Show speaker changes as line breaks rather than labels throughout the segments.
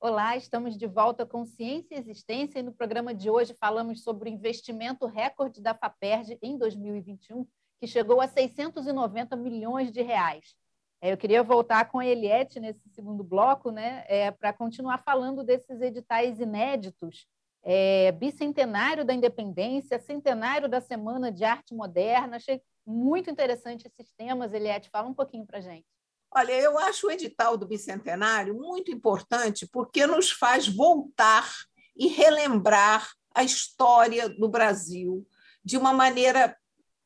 Olá, estamos de volta com Ciência e Existência e no programa de hoje falamos sobre o investimento recorde da FAPERJ em 2021, que chegou a 690 milhões de reais. Eu queria voltar com a Eliette nesse segundo bloco, né, para continuar falando desses editais inéditos, bicentenário da independência, centenário da Semana de Arte Moderna. Achei muito interessante esses temas. Eliette, fala um pouquinho para a gente.
Olha, eu acho o edital do Bicentenário muito importante porque nos faz voltar e relembrar a história do Brasil de uma maneira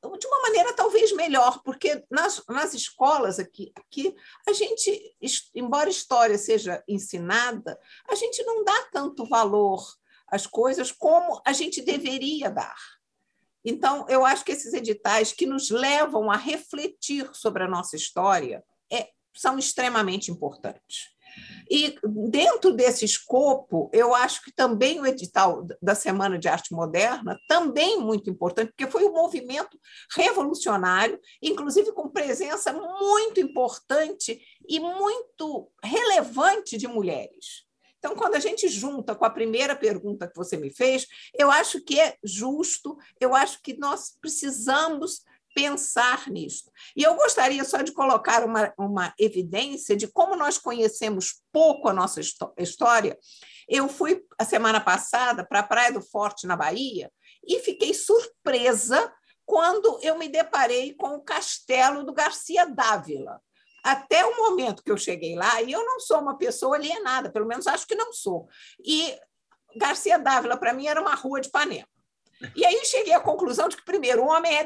talvez melhor, porque nas escolas aqui a gente, embora a história seja ensinada, a gente não dá tanto valor às coisas como a gente deveria dar. Então, eu acho que esses editais que nos levam a refletir sobre a nossa história são extremamente importantes. E, dentro desse escopo, eu acho que também o edital da Semana de Arte Moderna, também muito importante, porque foi um movimento revolucionário, inclusive com presença muito importante e muito relevante de mulheres. Então, quando a gente junta com a primeira pergunta que você me fez, eu acho que é justo, eu acho que nós precisamos pensar nisso. E eu gostaria só de colocar uma evidência de como nós conhecemos pouco a nossa história. Eu fui, a semana passada, para a Praia do Forte, na Bahia, e fiquei surpresa quando eu me deparei com o castelo do Garcia Dávila. Até o momento que eu cheguei lá, e eu não sou uma pessoa alienada, pelo menos acho que não sou, e Garcia Dávila, para mim, era uma rua de Ipanema. E aí cheguei à conclusão de que, primeiro, o homem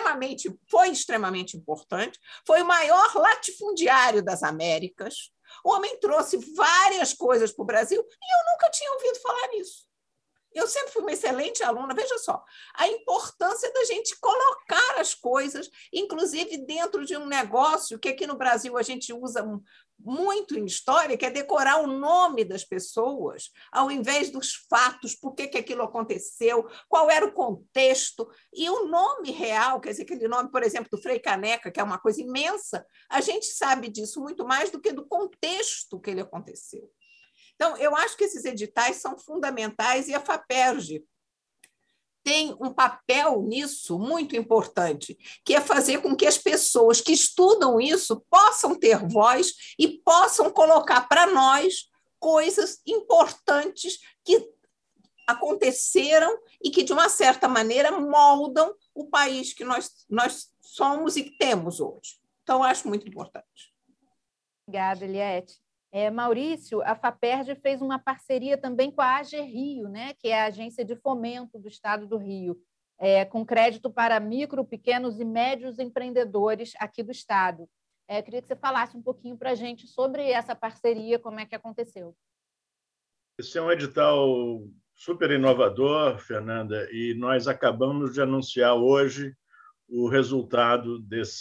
foi extremamente importante, foi o maior latifundiário das Américas, o homem trouxe várias coisas para o Brasil e eu nunca tinha ouvido falar nisso. Eu sempre fui uma excelente aluna. Veja só, a importância da gente colocar as coisas, inclusive dentro de um negócio que aqui no Brasil a gente usa muito em história, que é decorar o nome das pessoas, ao invés dos fatos, por que aquilo aconteceu, qual era o contexto. E o nome real, quer dizer, aquele nome, por exemplo, do Frei Caneca, que é uma coisa imensa, a gente sabe disso muito mais do que do contexto que ele aconteceu. Então, eu acho que esses editais são fundamentais e a FAPERJ tem um papel nisso muito importante, que é fazer com que as pessoas que estudam isso possam ter voz e possam colocar para nós coisas importantes que aconteceram e que, de uma certa maneira, moldam o país que nós somos e que temos hoje. Então, eu acho muito importante.
Obrigada, Eliette. Maurício, a FAPERJ fez uma parceria também com a AGRIO, né, que é a Agência de Fomento do Estado do Rio, com crédito para micro, pequenos e médios empreendedores aqui do Estado. Queria que você falasse um pouquinho para a gente sobre essa parceria, como é que aconteceu.
Esse é um edital super inovador, Fernanda, e nós acabamos de anunciar hoje o resultado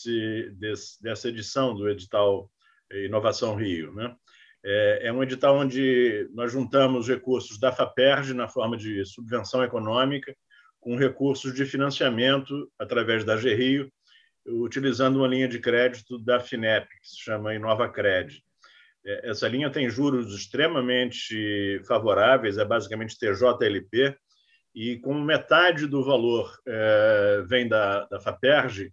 dessa edição do edital Inovação Rio, né? É um edital onde nós juntamos recursos da FAPERJ na forma de subvenção econômica com recursos de financiamento através da AGRIO, utilizando uma linha de crédito da FINEP, que se chama InovaCred. Essa linha tem juros extremamente favoráveis, é basicamente TJLP, e como metade do valor vem da FAPERJ,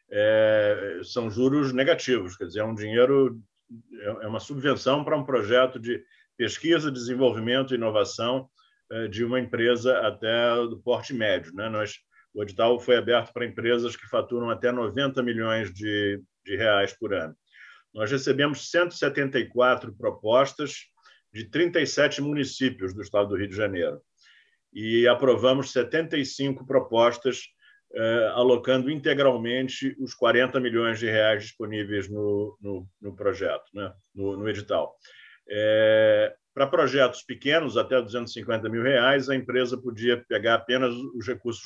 são juros negativos, quer dizer, é um dinheiro, é uma subvenção para um projeto de pesquisa, desenvolvimento e inovação de uma empresa até do porte médio, né? O edital foi aberto para empresas que faturam até 90 milhões de reais por ano. Nós recebemos 174 propostas de 37 municípios do estado do Rio de Janeiro e aprovamos 75 propostas, alocando integralmente os 40 milhões de reais disponíveis no projeto, né? no edital. Para projetos pequenos, até 250 mil reais, a empresa podia pegar apenas os recursos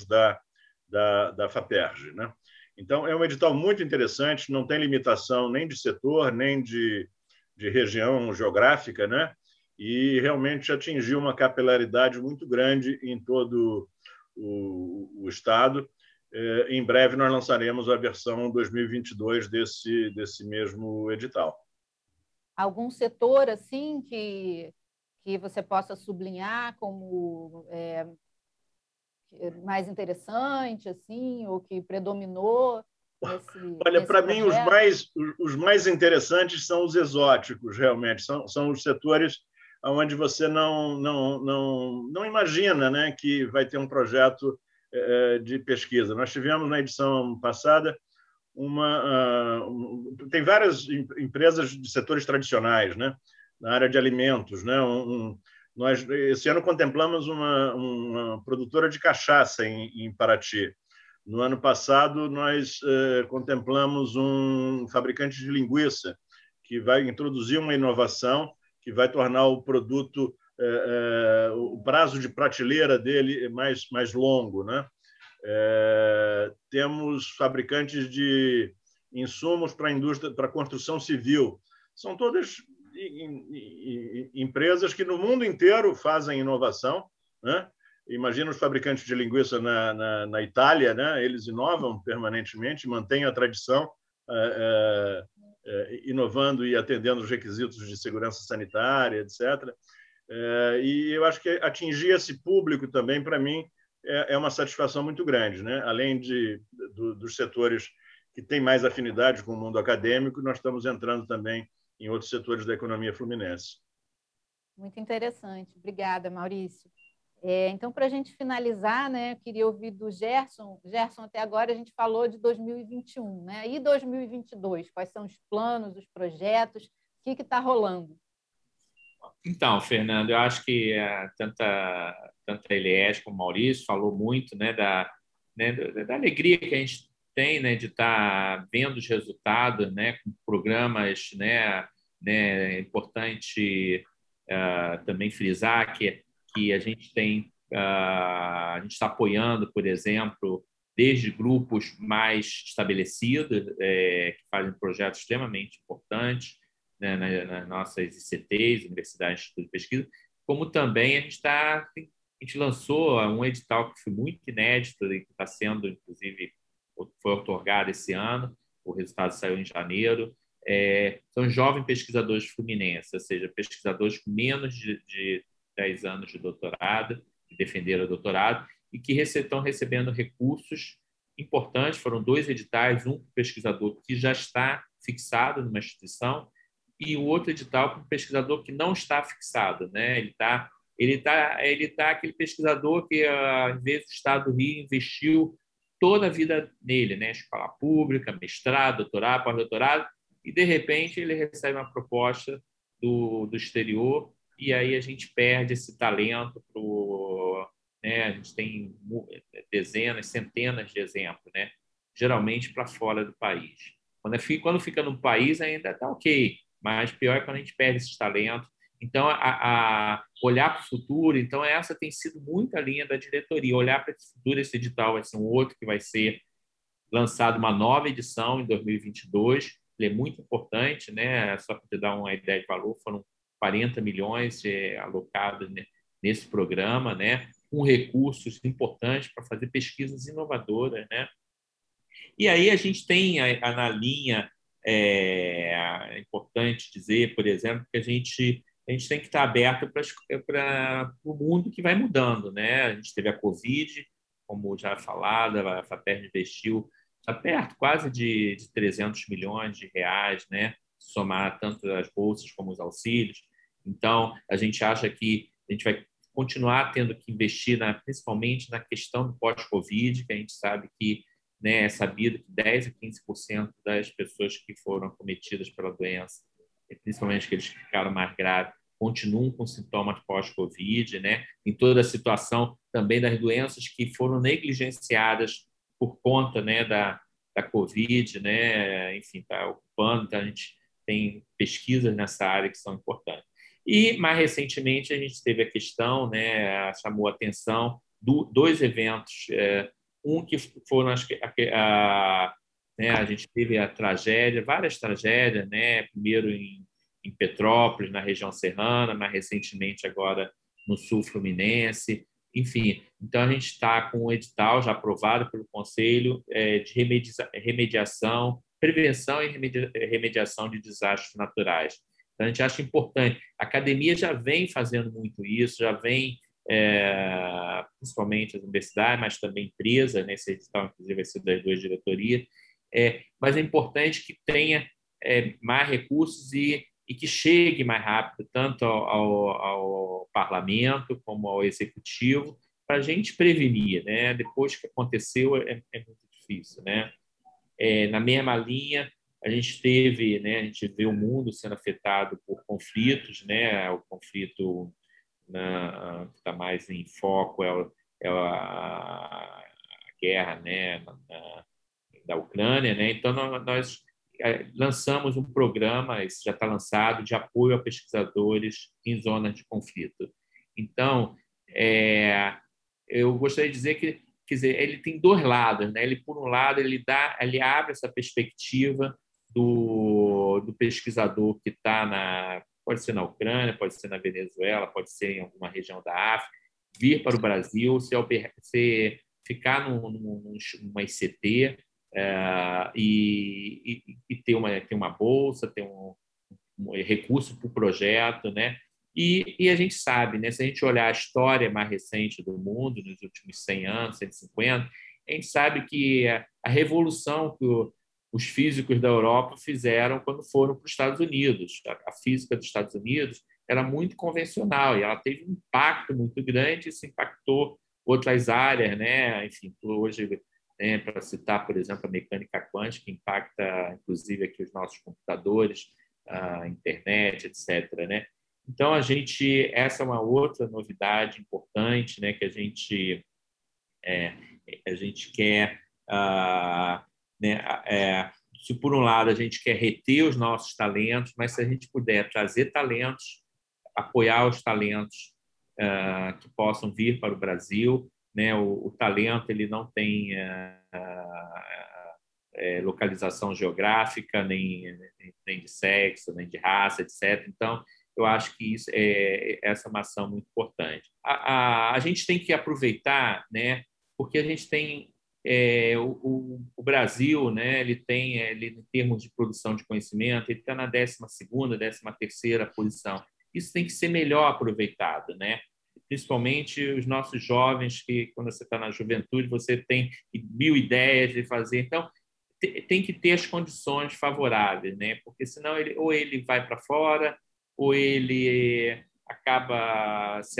da FAPERJ, né? Então, é um edital muito interessante, não tem limitação nem de setor, nem de região geográfica, né? E realmente atingiu uma capilaridade muito grande em todo o estado. Em breve, nós lançaremos a versão 2022 desse mesmo edital.
Algum setor assim que que você possa sublinhar como mais interessante, assim, ou que predominou
Olha,
nesse
para mim,
projeto?
os mais interessantes são os exóticos, realmente. São os setores onde você não imagina, né, que vai ter um projeto de pesquisa. Nós tivemos, na edição passada, tem várias empresas de setores tradicionais, né, na área de alimentos. Né, nós, esse ano, contemplamos uma produtora de cachaça em Paraty. No ano passado, nós contemplamos um fabricante de linguiça que vai introduzir uma inovação que vai tornar o produto, o prazo de prateleira dele mais longo. Né? Temos fabricantes de insumos para a indústria, para a construção civil. São todas empresas que no mundo inteiro fazem inovação, né? Imagina os fabricantes de linguiça na Itália, né? Eles inovam permanentemente, mantêm a tradição, inovando e atendendo os requisitos de segurança sanitária, etc. E eu acho que atingir esse público também, para mim, é uma satisfação muito grande. Né? Além dos setores que têm mais afinidade com o mundo acadêmico, nós estamos entrando também em outros setores da economia fluminense.
Muito interessante. Obrigada, Maurício. Então, para a gente finalizar, né, eu queria ouvir do Gerson. Gerson, até agora a gente falou de 2021, né? E 2022? Quais são os planos, os projetos? O que está rolando?
Então, Fernando, eu acho que tanto a Eliette como o Maurício falou muito, né, da alegria que a gente tem, né, de estar vendo os resultados, né, com programas, né, é importante também frisar que a gente tem, a gente está apoiando, por exemplo, desde grupos mais estabelecidos, que fazem projetos extremamente importantes, né, nas nossas ICTs, Universidades de Estudo e Pesquisa, como também a gente lançou um edital que foi muito inédito e que está sendo, inclusive, foi otorgado esse ano, o resultado saiu em janeiro. São jovens pesquisadores fluminenses, ou seja, pesquisadores com menos de 10 anos de doutorado, que defenderam o doutorado, e que estão recebendo recursos importantes. Foram 2 editais, um para o pesquisador que já está fixado numa instituição e o outro edital para o pesquisador que não está fixado. Né? Ele tá aquele pesquisador que, em vez do Estado do Rio, investiu toda a vida nele, né? Escola pública, mestrado, doutorado, pós-doutorado, e, de repente, ele recebe uma proposta do exterior e aí a gente perde esse talento né? A gente tem dezenas, centenas de exemplos, né? Geralmente para fora do país. Quando fica no país ainda está ok, mas pior é quando a gente perde esses talentos. Então, olhar para o futuro, então essa tem sido muito a linha da diretoria, olhar para esse futuro. Esse edital vai ser um outro que vai ser lançado, uma nova edição em 2022. Ele é muito importante, né? Só para te dar uma ideia de valor, foram 40 milhões alocados, né, nesse programa, né, com recursos importantes para fazer pesquisas inovadoras. Né? E aí a gente tem na linha, é importante dizer, por exemplo, que a gente tem que estar aberto para o mundo que vai mudando. Né? A gente teve a Covid, como já falado, a FAPERJ investiu, está perto quase de 300 milhões de reais, né? Somar tanto as bolsas como os auxílios. Então, a gente acha que a gente vai continuar tendo que investir principalmente na questão do pós-Covid, que a gente sabe que, né, é sabido que 10% a 15% das pessoas que foram acometidas pela doença, principalmente aqueles que ficaram mais graves, continuam com sintomas pós-Covid, né? Em toda a situação também das doenças que foram negligenciadas por conta, né, da Covid, né? Enfim, está ocupando, então a gente tem pesquisas nessa área que são importantes. E, mais recentemente, a gente teve a questão, né, chamou a atenção, 2 eventos, um que foram, né, a gente teve a tragédia, várias tragédias, né, primeiro em Petrópolis, na região serrana, mais recentemente agora no sul fluminense, enfim. Então, a gente está com um edital já aprovado pelo Conselho de remediação, prevenção e remediação de desastres naturais. Então, a gente acha importante. A academia já vem fazendo muito isso, já vem, principalmente as universidades, mas também empresas, né? Esse edital, inclusive, vai ser das 2 diretorias. Mas é importante que tenha mais recursos e que chegue mais rápido, tanto ao parlamento como ao executivo, para a gente prevenir, né? Depois que aconteceu, é muito difícil, né? Na mesma linha, a gente teve, né? A gente vê o mundo sendo afetado por conflitos, né? O conflito que está mais em foco é a guerra, né? Da Ucrânia, né? Então nós lançamos um programa, esse já está lançado, de apoio a pesquisadores em zonas de conflito. Então, eu gostaria de dizer que, quer dizer, ele tem 2 lados, né? Ele, por um lado, ele abre essa perspectiva do pesquisador que está pode ser na Ucrânia, pode ser na Venezuela, pode ser em alguma região da África, vir para o Brasil, ficar numa ICT, e ter uma bolsa, ter um recurso para o projeto, né? E a gente sabe, né? Se a gente olhar a história mais recente do mundo, nos últimos 100 anos, 150, a gente sabe que a revolução que os físicos da Europa fizeram quando foram para os Estados Unidos. A física dos Estados Unidos era muito convencional e ela teve um impacto muito grande, isso impactou outras áreas, né? Enfim, hoje, né, para citar, por exemplo, a mecânica quântica, que impacta, inclusive, aqui os nossos computadores, a internet, etc., né? Então, essa é uma outra novidade importante, né, que a gente quer, né, se por um lado a gente quer reter os nossos talentos, mas se a gente puder trazer talentos, apoiar os talentos que possam vir para o Brasil, né? O talento ele não tem localização geográfica, nem de sexo, nem de raça, etc. Então, eu acho que essa é uma ação muito importante. A gente tem que aproveitar, né? Porque a gente tem o Brasil, né? Ele em termos de produção de conhecimento, ele está na 12ª, 13ª posição. Isso tem que ser melhor aproveitado, né? Principalmente os nossos jovens, que quando você está na juventude, você tem 1000 ideias de fazer. Então, tem que ter as condições favoráveis, né? Porque senão ou ele vai para fora, ou ele acaba se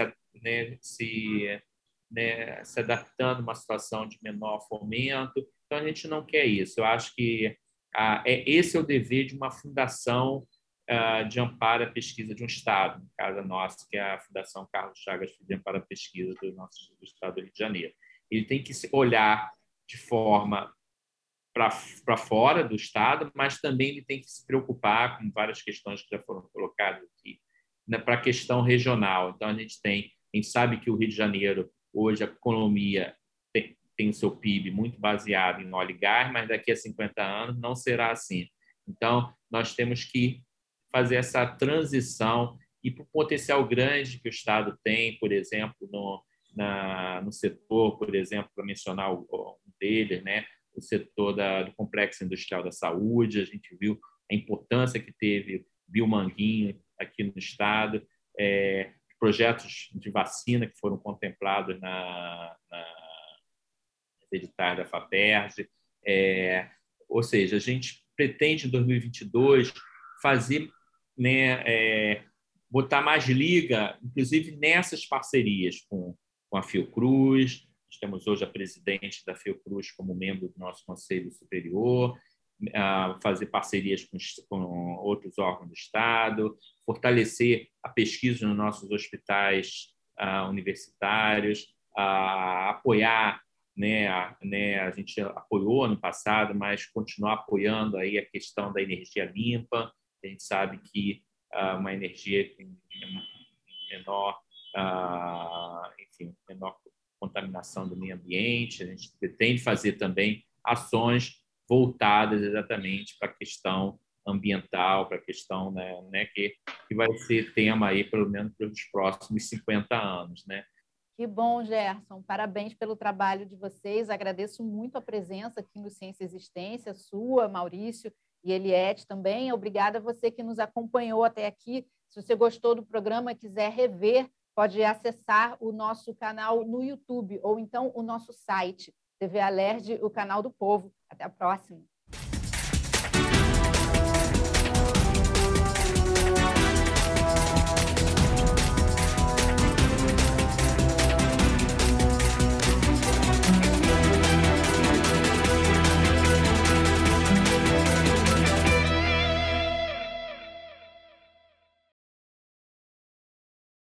adaptando a uma situação de menor fomento. Então, a gente não quer isso. Eu acho que esse é o dever de uma fundação de amparo à pesquisa de um Estado, no caso nosso, que é a Fundação Carlos Chagas Filho de Amparo à Pesquisa do Estado do Rio de Janeiro. Ele tem que olhar de forma para fora do Estado, mas também ele tem que se preocupar com várias questões que já foram colocadas aqui, né, para a questão regional. Então, a gente sabe que o Rio de Janeiro, hoje, a economia tem o seu PIB muito baseado em óleo e gás, mas daqui a 50 anos não será assim. Então, nós temos que fazer essa transição e para o potencial grande que o Estado tem, por exemplo, no setor, por exemplo, para mencionar um deles, né? O setor do complexo industrial da saúde. A gente viu a importância que teve Biomanguinho aqui no Estado, projetos de vacina que foram contemplados na editais da FAPERJ. Ou seja, a gente pretende, em 2022, fazer, né, botar mais liga, inclusive nessas parcerias com a Fiocruz. Nós temos hoje a presidente da Fiocruz como membro do nosso Conselho Superior, fazer parcerias com outros órgãos do Estado, fortalecer a pesquisa nos nossos hospitais universitários, apoiar, né, a gente apoiou ano passado, mas continuar apoiando aí a questão da energia limpa. A gente sabe que uma energia com menor contaminação do meio ambiente. A gente pretende fazer também ações voltadas exatamente para a questão ambiental, para a questão, né, que vai ser tema aí pelo menos pelos próximos 50 anos, né?
Que bom, Gerson. Parabéns pelo trabalho de vocês. Agradeço muito a presença aqui no Ciência e Existência, sua, Maurício, e Eliette também. Obrigada a você que nos acompanhou até aqui. Se você gostou do programa e quiser rever, pode acessar o nosso canal no YouTube ou então o nosso site, TV Alerj, o canal do povo. Até a próxima.